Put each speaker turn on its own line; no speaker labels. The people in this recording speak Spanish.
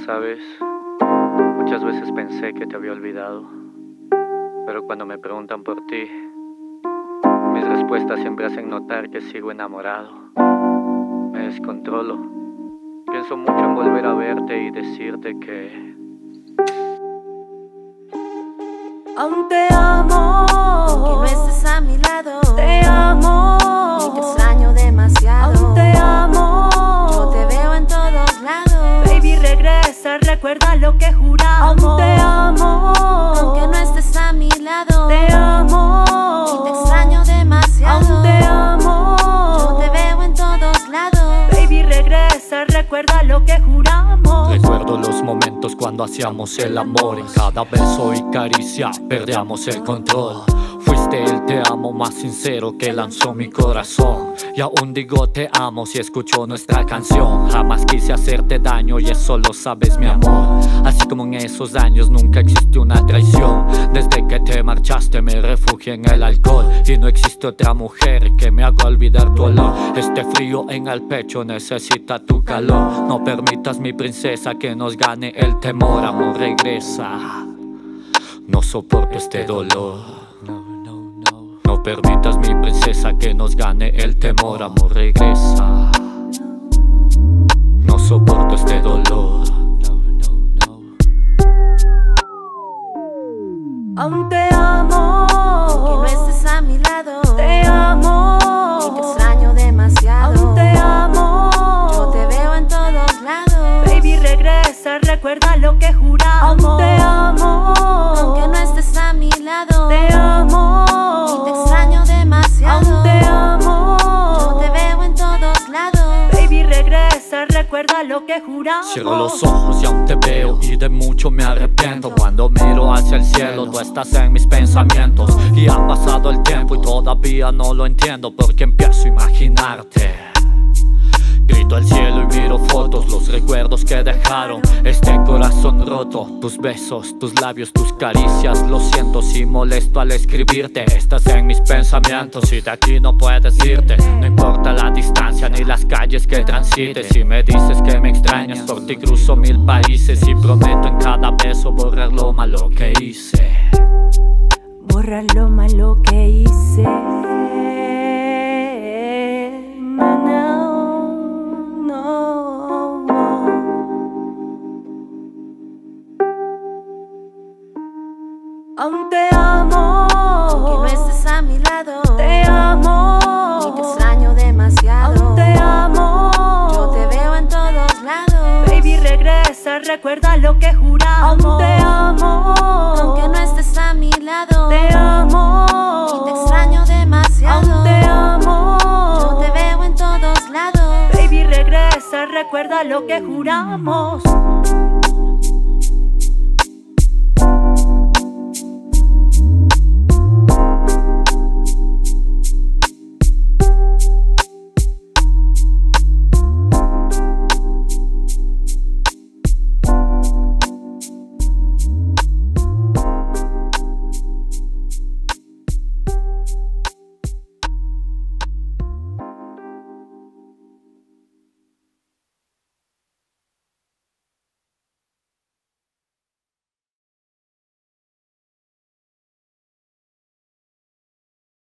Sabes, muchas veces pensé que te había olvidado, pero cuando me preguntan por ti, mis respuestas siempre hacen notar que sigo enamorado. Me descontrolo, pienso mucho en volver a verte y decirte que
aún te amo,
aunque no estés a mi lado.
te amo,
Y te extraño demasiado.
aún te amo.
Yo te veo en todos lados.
Baby, regresa, recuerda lo que juramos. Aún te amo,
Aunque no estés a mi lado.
te amo.
Y te extraño demasiado.
Aún te amo.
Yo te veo en todos lados.
Baby, regresa, recuerda lo que juramos.
Recuerdo los momentos cuando hacíamos el amor. En cada beso y caricia perdíamos el control. Fuiste el te amo más sincero que lanzó mi corazón. Y aún digo te amo si escucho nuestra canción. Jamás quise hacerte daño y eso lo sabes, mi amor. Así como en esos años nunca existió una traición. Desde que te marchaste me refugié en el alcohol. Y no existe otra mujer que me haga olvidar tu olor. Este frío en el pecho necesita tu calor. No permitas, mi princesa, que nos gane el temor. Amor, regresa, no soporto este dolor. No permitas, mi princesa, que nos gane el temor. Amor, regresa, no soporto este dolor.
Aún te amo,
Aunque no estés a mi lado.
te amo.
Y te extraño demasiado.
Aún te amo.
Yo te veo en todos lados.
Baby, regresa, recuerda lo que juramos. Aún te amo,
Aunque no estés a mi lado.
te amo.
Y te extraño demasiado.
Aún te amo.
Yo te veo en todos lados.
Baby, regresa, recuerda lo que juramos.
Cierro los ojos y aún te veo y de mucho me arrepiento. Cuando miro hacia el cielo tú estás en mis pensamientos. Y ha pasado el tiempo y todavía no lo entiendo, porque empiezo a imaginarte. Grito al cielo y miro fotos, los recuerdos que dejaron este corazón roto. Tus besos, tus labios, tus caricias. Lo siento si molesto al escribirte. Estás en mis pensamientos y de aquí no puedes irte. No importa la distancia ni las calles que transites. Si me dices que me extrañas, por ti cruzo 1000 países. Y prometo en cada beso borrar lo malo que hice.
Borrar lo malo que hice. Aún te amo,
Aunque no estés a mi lado.
te amo.
Y te extraño demasiado.
Aún te amo.
Yo te veo en todos lados.
Baby, regresa, recuerda lo que juramos. Aún te amo,
Aunque no estés a mi lado.
te amo.
Y te extraño demasiado.
Aún te amo.
Yo te veo en todos lados.
Baby, regresa, recuerda lo que juramos.